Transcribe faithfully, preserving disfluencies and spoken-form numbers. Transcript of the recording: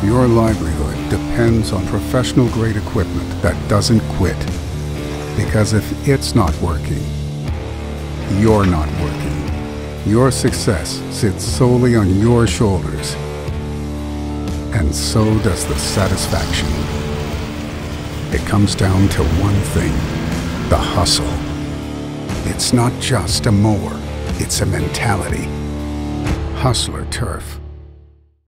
Your livelihood depends on professional-grade equipment that doesn't quit. Because if it's not working, you're not working. Your success sits solely on your shoulders. And so does the satisfaction. It comes down to one thing: the hustle. It's not just a mower, it's a mentality. Hustler Turf.